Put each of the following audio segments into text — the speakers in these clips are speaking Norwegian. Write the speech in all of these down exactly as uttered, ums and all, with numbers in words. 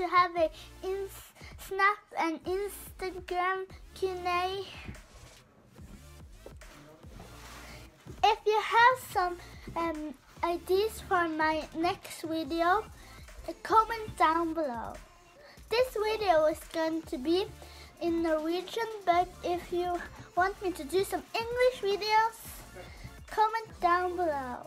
to have a in Snap and Instagram Q and A. If you have some um, ideas for my next video, comment down below. This video is going to be in Norwegian, but if you want me to do some English videos, comment down below.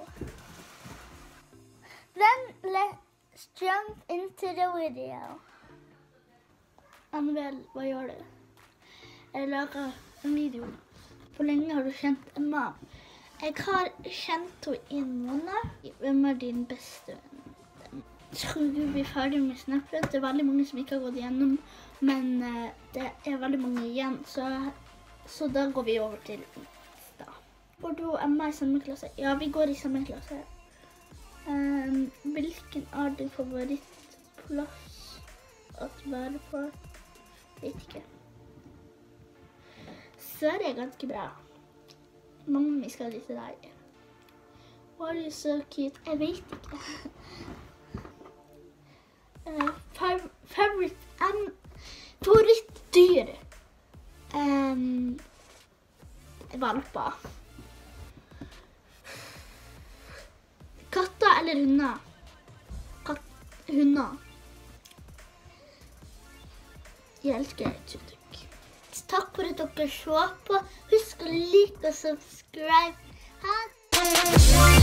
Then let's jump into the video. Annabelle, hva gjør du? Jeg lager en video. Hvor lenge har du kjent Emma? Jeg har kjent henne i en måned. Hvem er din beste venn? Skal du bli ferdig med Snapchat? Det er veldig mange som ikke har gått igjennom, men det er veldig mange igjen, så, så da går vi over til Insta. Går du og Emma i samme klasse? Ja, vi går i samme klasse. Um, hvilken er din favorittplass å være på? Vet ikke. Sverige er ganske bra. Mamma skal lytte deg. Var du så cute? Jeg vet ikke. uh, favorite, um, favorittdyr? Um, valper. Katter eller hunder? Kat hunder. Jeg elsker YouTube. Takk for at dere så på. Husk å like og subscribe. Ha!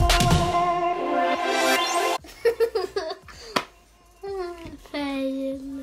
Feil.